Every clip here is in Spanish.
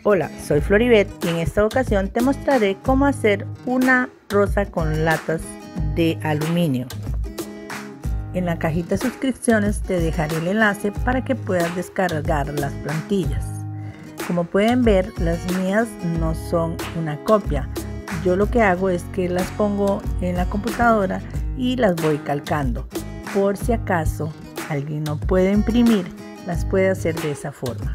Hola, soy Floribet y en esta ocasión te mostraré cómo hacer una rosa con latas de aluminio. En la cajita de suscripciones te dejaré el enlace para que puedas descargar las plantillas. Como pueden ver, las mías no son una copia. Yo lo que hago es que las pongo en la computadora y las voy calcando. Por si acaso alguien no puede imprimir, las puede hacer de esa forma.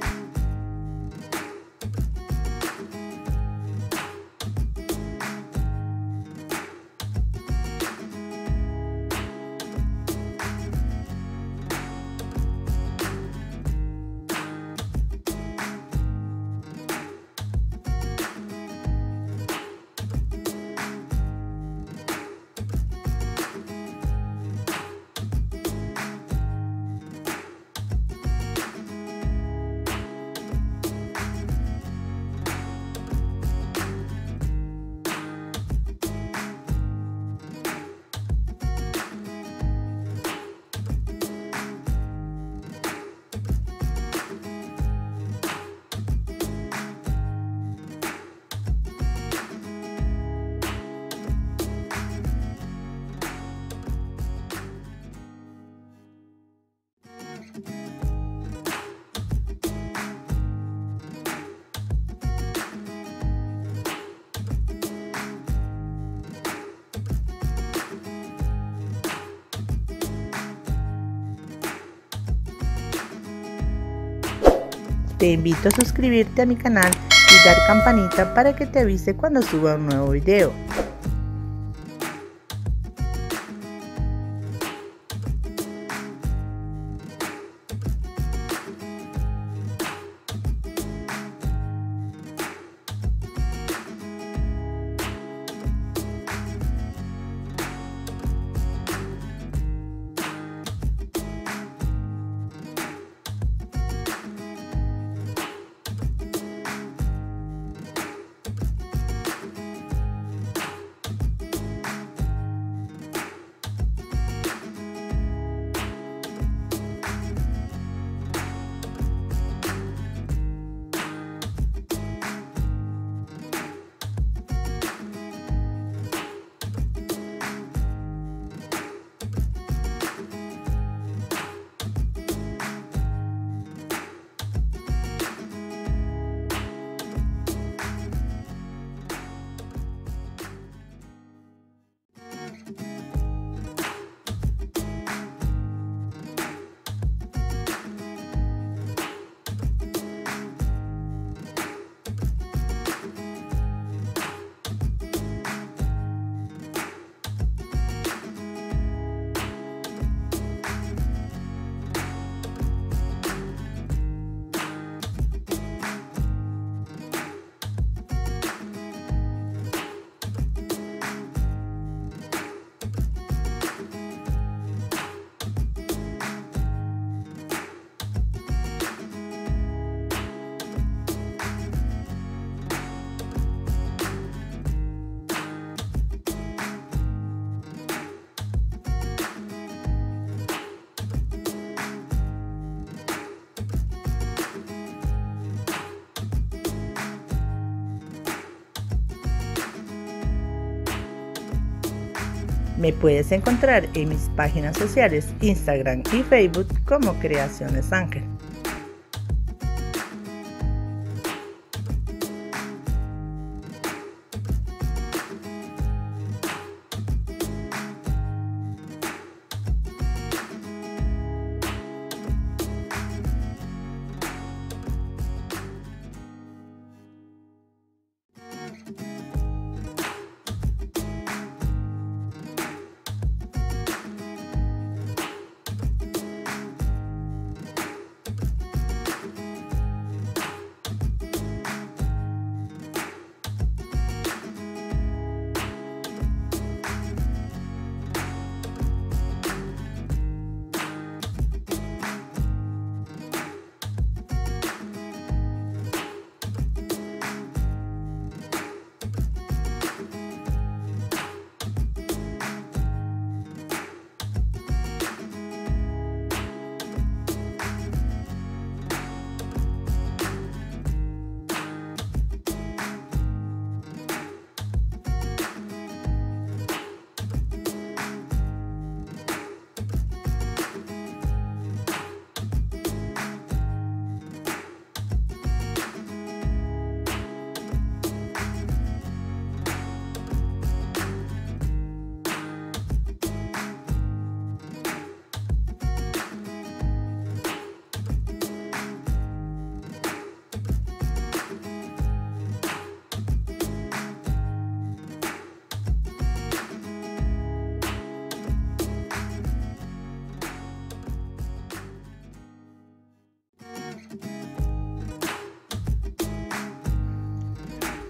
Te invito a suscribirte a mi canal y dar campanita para que te avise cuando suba un nuevo video. Me puedes encontrar en mis páginas sociales, Instagram y Facebook como Creaciones Ángel.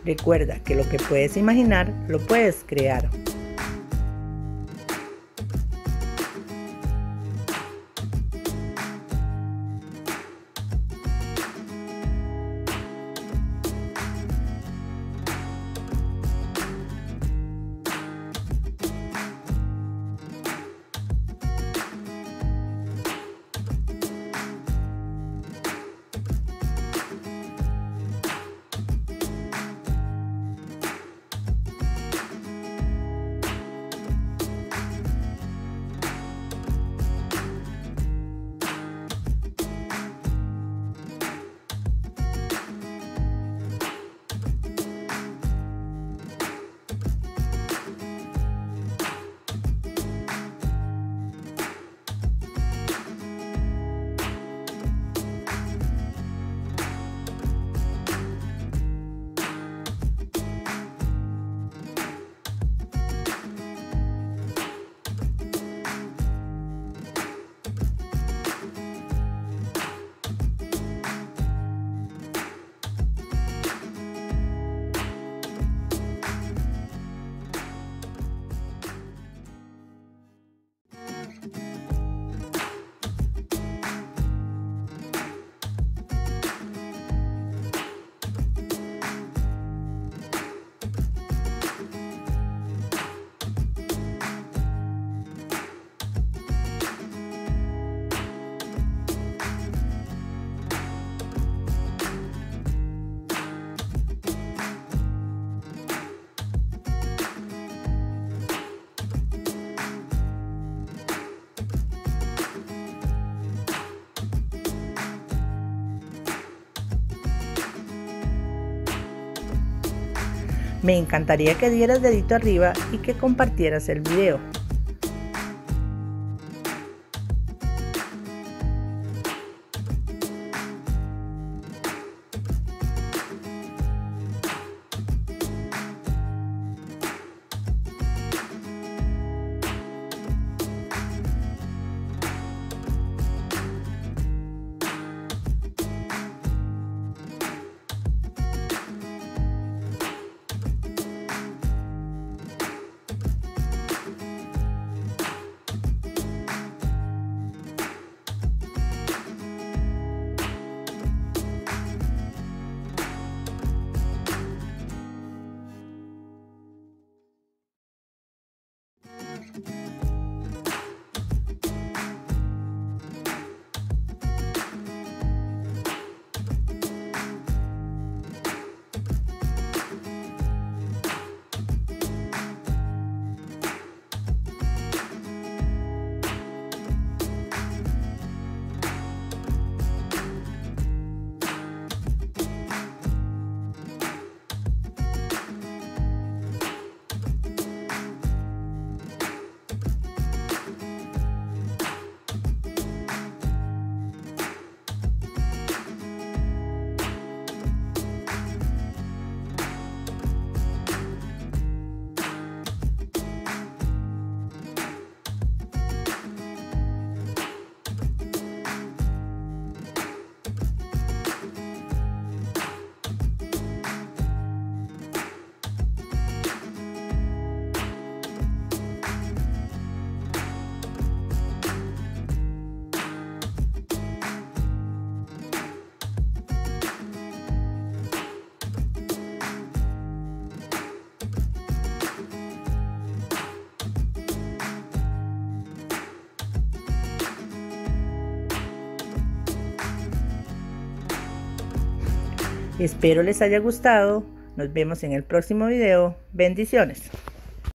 Recuerda que lo que puedes imaginar, lo puedes crear. Me encantaría que dieras dedito arriba y que compartieras el video. Espero les haya gustado. Nos vemos en el próximo video. Bendiciones.